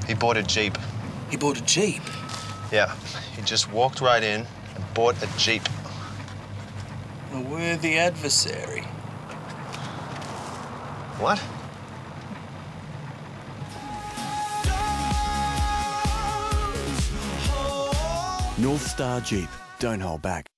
He bought a Jeep. He bought a Jeep? Yeah, he just walked right in and bought a Jeep. A worthy adversary. What? Northstar Jeep. Don't hold back.